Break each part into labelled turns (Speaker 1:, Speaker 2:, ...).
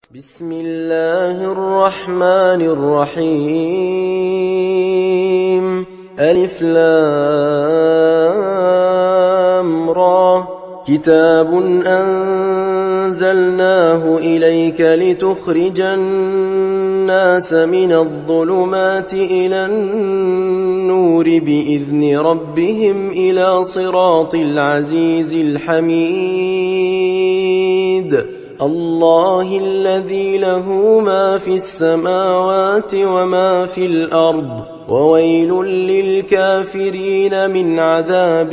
Speaker 1: بسم الله الرحمن الرحيم. ألف لام را. كتاب أنزلناه إليك لتخرج الناس من الظلمات إلى النور بإذن ربهم إلى صراط العزيز الحميد. الله الذي له ما في السماوات وما في الأرض وويل للكافرين من عذاب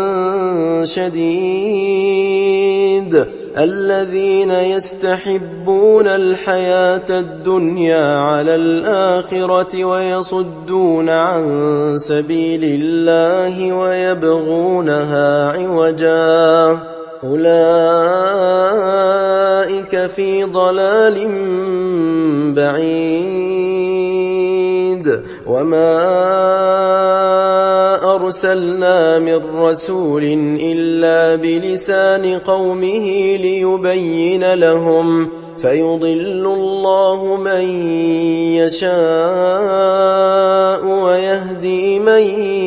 Speaker 1: شديد. الذين يستحبون الحياة الدنيا على الآخرة ويصدون عن سبيل الله ويبغونها عوجا أولئك في ضلال بعيد. وما أرسلنا من رسول إلا بلسان قومه ليبين لهم فيضل الله من يشاء ويهدي من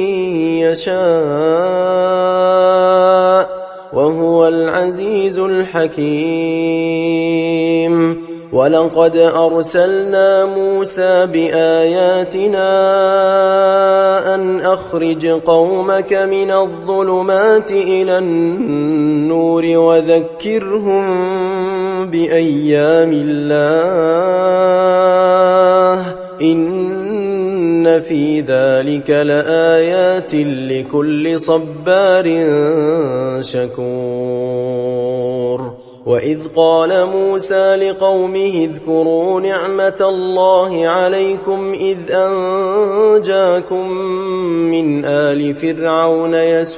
Speaker 1: يشاء وهو العزيز الحكيم. ولقد أرسلنا موسى بآياتنا أن أخرج قومك من الظلمات إلى النور وذكرهم بأيام الله إن في ذلك لآيات لكل صبار شكور. وإذ قال موسى لقومه اذكروا نعمة الله عليكم إذ أنجاكم من آل فرعون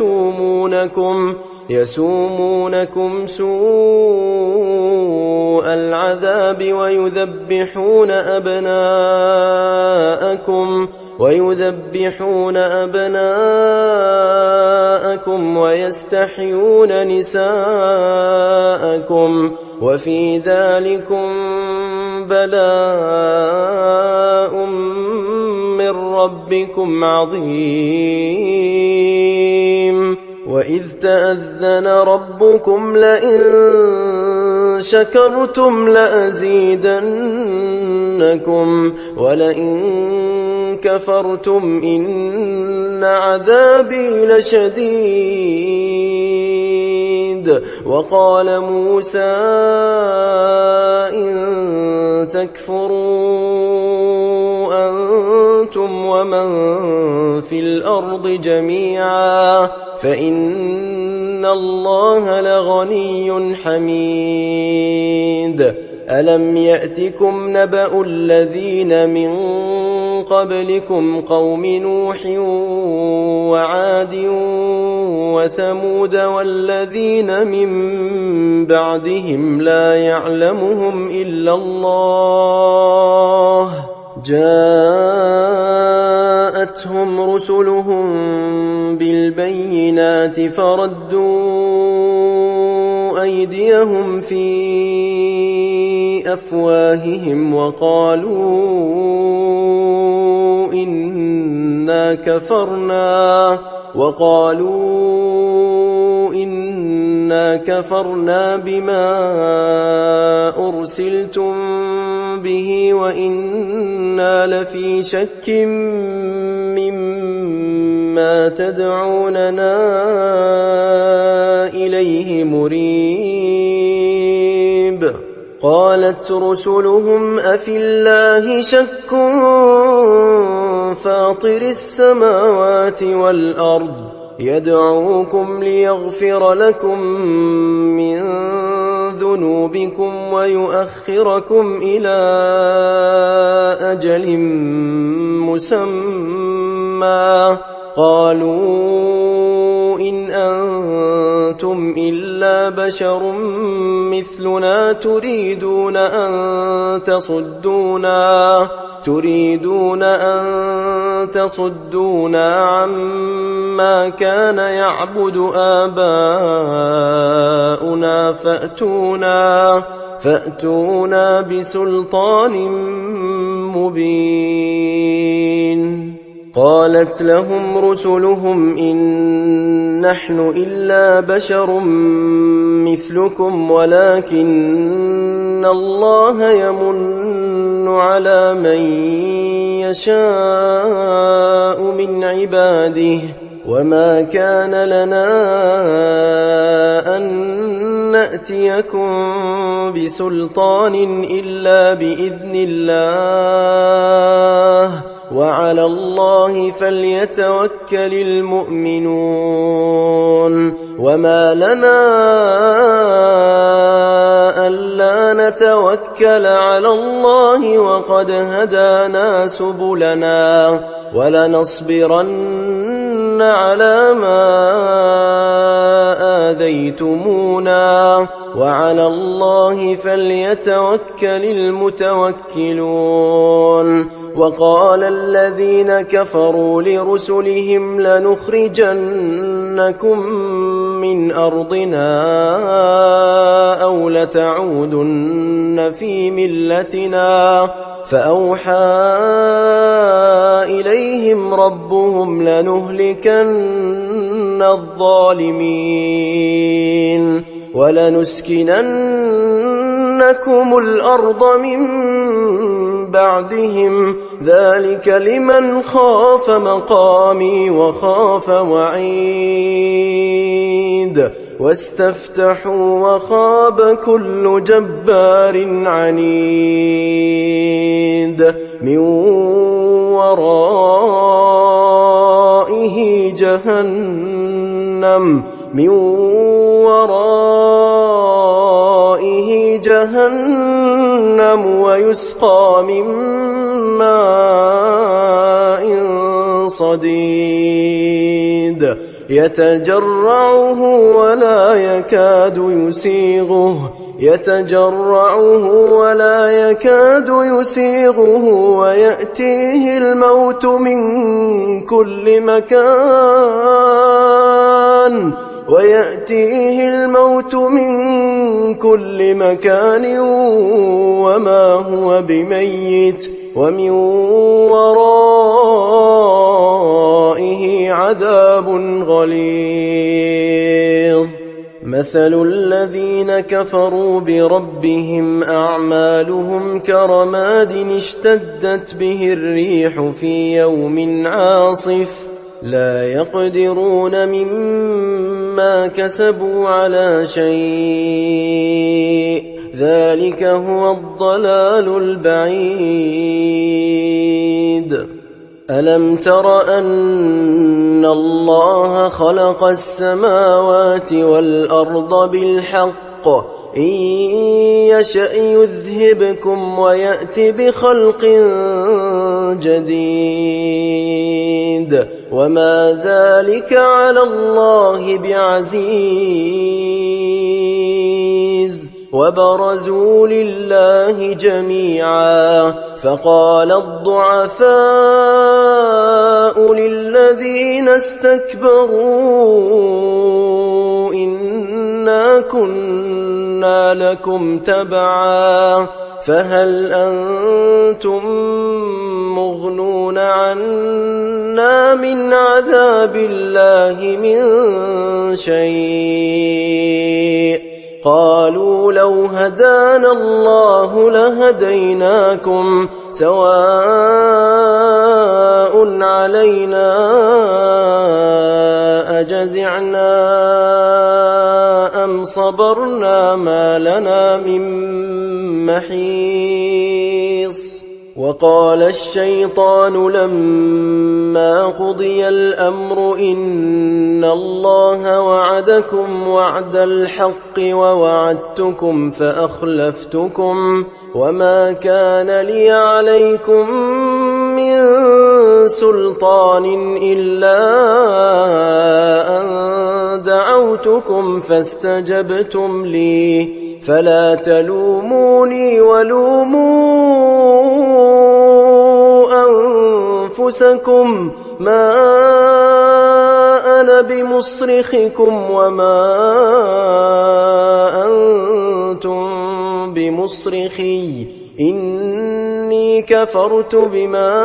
Speaker 1: يسومونكم سوء العذاب ويذبحون أبناءكم ويستحيون نساءكم وفي ذلكم بلاء من ربكم عظيم. وإذ تأذن ربكم لئن شكرتم لأزيدنكم ولئن كفرتم إن عذابي لشديد. وقال موسى إن تكفروا أنتم ومن في الأرض جميعا فإن الله لغني حميد. ألم يأتكم نبأ الذين من قبلكم قوم نوح وعاد وثمود والذين من بعدهم لا يعلمهم إلا الله جاءتهم رسلهم بالبينات فردوا أيديهم في أفواههم وقالوا إنا كفرنا بما أرسلتم به وإنا لفي شك مما تدعوننا إليه مريب. قالت رسلهم أفي الله شك فاطر السماوات والأرض يدعوكم ليغفر لكم من ذنوبكم ويؤخركم إلى أجل مسمى قالوا إن أنتم إلا إلا بشر مثلنا تريدون أن تصدونا عما كان يعبد آباؤنا فأتونا بسلطان مبين. قالت لهم رسلهم إن نحن إلا بشر مثلكم ولكن الله يمن على من يشاء من عباده وما كان لنا أن نأتيكم بسلطان إلا بإذن الله وعلى الله فليتوكل المؤمنون. وما لنا ألا نتوكل على الله وقد هدانا سبلنا ولنصبرن على ما آذيتمونا وعلى الله فليتوكل المتوكلون. وقال الذين كفروا لرسلهم لنخرجنكم من أرضنا أو لتعودن في ملتنا فأوحى إليهم ربهم لنهلكن الظالمين ولنسكننكم الأرض من بعدهم ذلك لمن خاف مقامي وخاف وعيد واستفتحوا وخاب كل جبار عنيد من ورائه جهنم ويسقى من ماء صديد يتجرعه ولا يكاد يسيغه ويأتيه الموت من كل مكان وما هو بميت ومن ورائه عذاب غليظ. مثل الذين كفروا بربهم أعمالهم كرماد اشتدت به الريح في يوم عاصف لا يقدرون مما كسبوا على شيء ذلك هو الضلال البعيد. ألم تر أن الله خلق السماوات والأرض بالحق إن يشأ يذهبكم ويأت بخلق جديد وما ذلك على الله بعزيز. وبرزوا لله جميعا فقال الضعفاء للذين استكبروا إنا كنا لكم تبعا فهل أنتم مغنون عنا من عذاب الله من شيء قالوا لو هدانا الله لهديناكم سواء علينا أجزعنا أم صبرنا ما لنا من محيص. وقال الشيطان لما قضي الأمر إن الله وعدكم وعد الحق ووعدتكم فأخلفتكم وما كان لي عليكم من سلطان إلا أن دعوتكم فاستجبتم لي فلا تلوموني ولوموا أنفسكم ما أنا بمصرخكم وما أنتم بمصرخي إني كفرت بما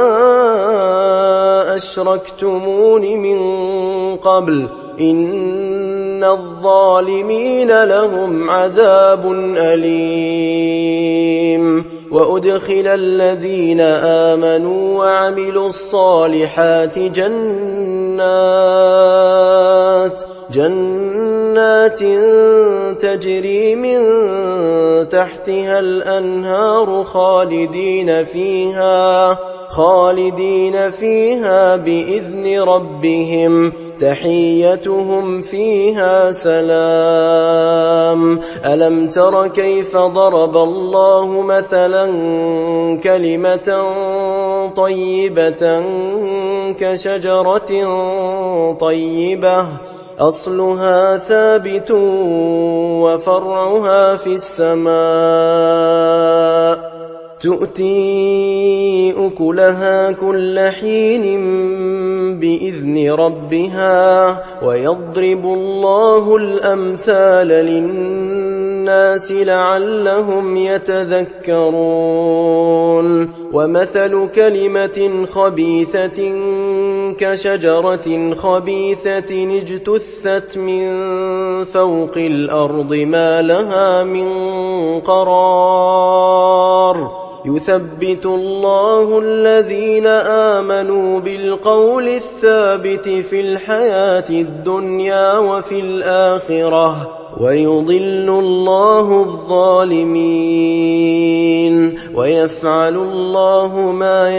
Speaker 1: أشركتمون من قبل إن الظالمين لهم عذاب أليم وأدخل الذين آمنوا وعملوا الصالحات جنات تجري من تحتها الأنهار خالدين فيها بإذن ربهم تحيتهم فيها سلام ألم تر كيف ضرب الله مثلا كلمة طيبة كشجرة طيبة أصلها ثابت وفرعها في السماء تؤتي أكلها كل حين بإذن ربها ويضرب الله الأمثال للناس لعلهم يتذكرون ومثل كلمة خبيثة كشجرة خبيثة اجتثت من فوق الأرض ما لها من قرار يثبت الله الذين آمنوا بالقول الثابت في الحياة الدنيا وفي الآخرة ويضل الله الظالمين ويفعل الله ما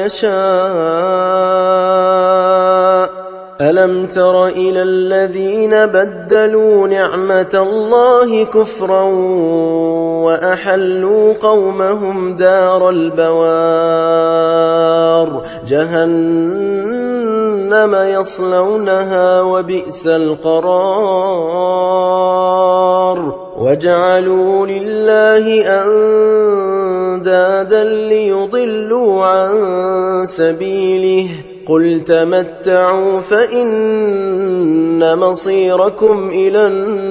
Speaker 1: يشاء ألم تر إلى الذين بدلوا نعمة الله كفرا وأحلوا قومهم دار البوار جهنم يصلونها وبئس القرار وجعلوا لله أندادا ليضلوا عن سبيله قل تمتعوا فإن مصيركم إلى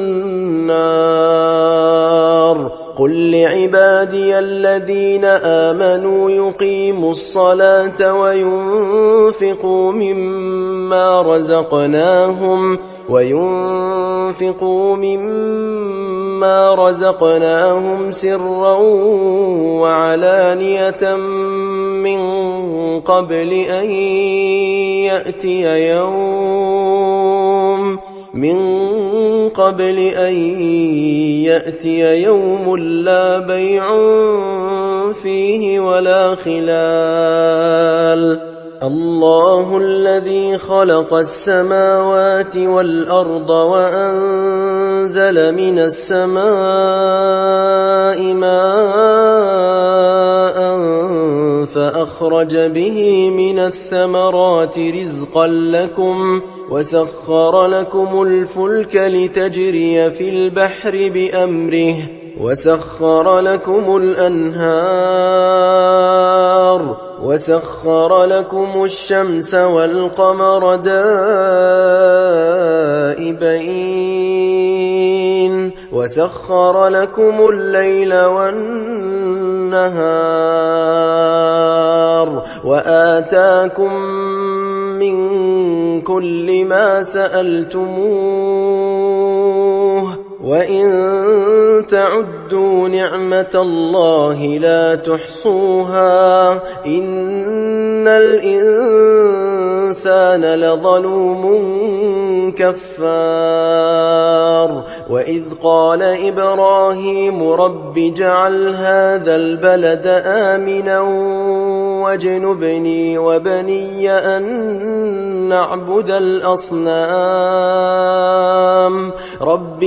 Speaker 1: النار قل لعبادي الذين آمنوا يقيموا الصلاة وينفقوا مما رزقناهم سرا وعلانية من قبل أن يأتي يوم لا بيع فيه ولا خلال الله الذي خلق السماوات والأرض وأنزل من السماء ماء فأخرج به من الثمرات رزقا لكم وسخر لكم الفلك لتجري في البحر بأمره وسخر لكم الأنهار وسخر لكم الشمس والقمر دائبين وسخر لكم الليل والنهار وآتاكم من كل ما سألتموه وإن تعدوا نعمة الله لا تحصوها إن الإنسان لظلوم كفار وإذ قال إبراهيم رب اجعل هذا البلد آمنا واجنبني وبني أن نعبد الأصنام رب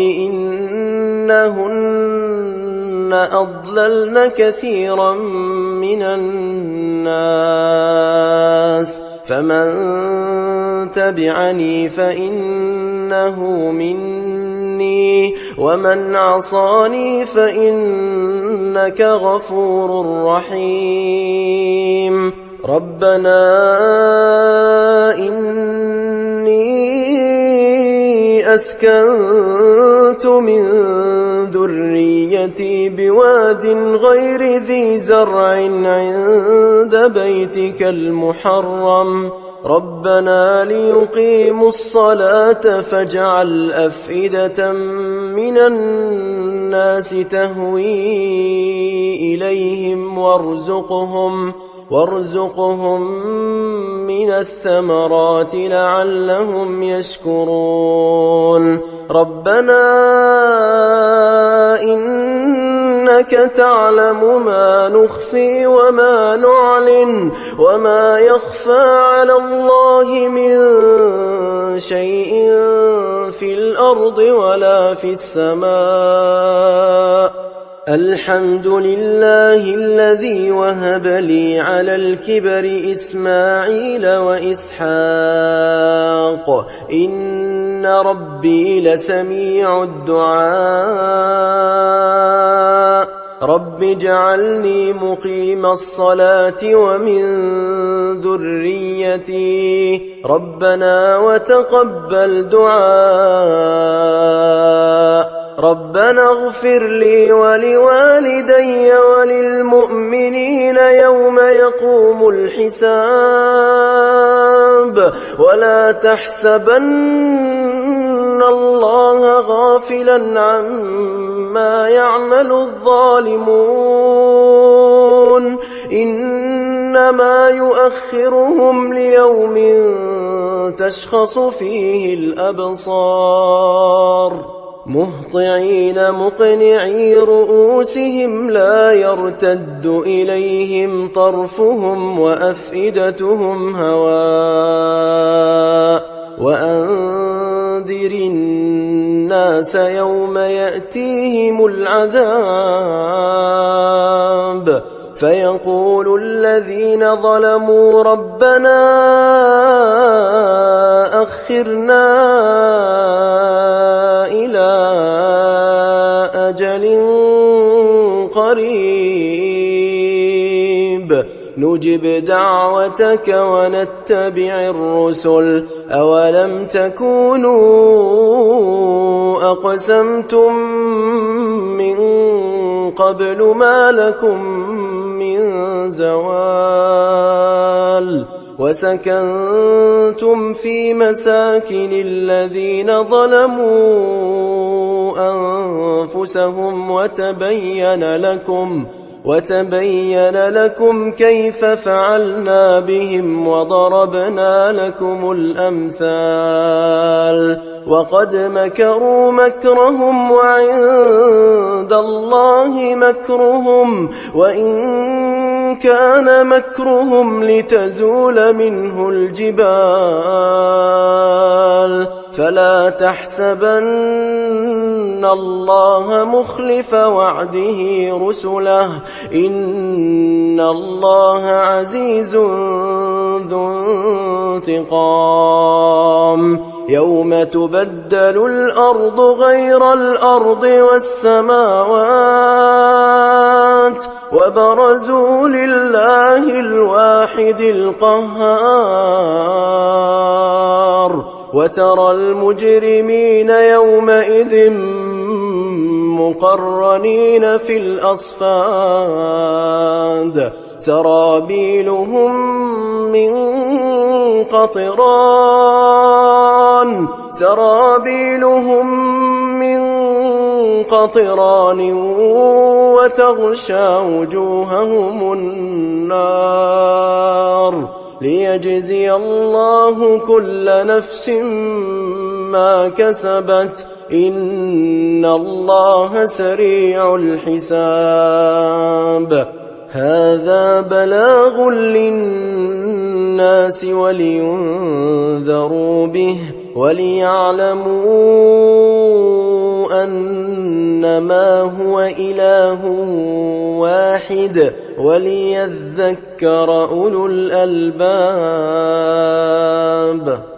Speaker 1: إنهن أضللن كثيرا من الناس فمن تبعني فإنه مني ومن عصاني فإنك غفور رحيم ربنا إني أسكنت من ذريتي بواد غير ذي زرع عند بيتك المحرم ربنا ليقيموا الصلاة فاجعل أفئدة من الناس تهوي إليهم وارزقهم من الثمرات لعلهم يشكرون ربنا إنك تعلم ما نخفي وما نعلن وما يخفى على الله من شيء في الأرض ولا في السماء الحمد لله الذي وهب لي على الكبر إسماعيل وإسحاق إن ربي لسميع الدعاء رب اجعلني مقيم الصلاة ومن ذريتي ربنا وتقبل دعاء ربنا اغفر لي ولوالدي وللمؤمنين يوم يقوم الحساب ولا تحسبن الله غافلا عما يعمل الظالمون إنما يؤخرهم ليوم تشخص فيه الأبصار مهطعين مقنعي رؤوسهم لا يرتد إليهم طرفهم وأفئدتهم هواء وأنذر الناس يوم يأتيهم العذاب فيقول الذين ظلموا ربنا أخرنا إلى أجل قريب نجب دعوتك ونتبع الرسل أولم تكونوا أقسمتم من قبل ما لكم من زوال وسكنتم في مساكن الذين ظلموا أنفسهم وتبين لكم كيف فعلنا بهم وضربنا لكم الأمثال وقد مكروا مكرهم وعند الله مكرهم وإن كان مكرهم لتزول منه الجبال فلا تحسبن الله مخلف وعده رسله إن الله عزيز ذو انتقام يوم تبدل الأرض غير الأرض والسماوات وبرزوا لله الواحد القهار وترى المجرمين يومئذ مقرنين في الأصفاد سرابيلهم من قطران وتغشى وجوههم النار ليجزي الله كل نفس ما كسبت إن الله سريع الحساب هذا بلاغ للناس ولينذروا به وليعلموا أنما هو إله واحد واحد وليذكر أولو الألباب.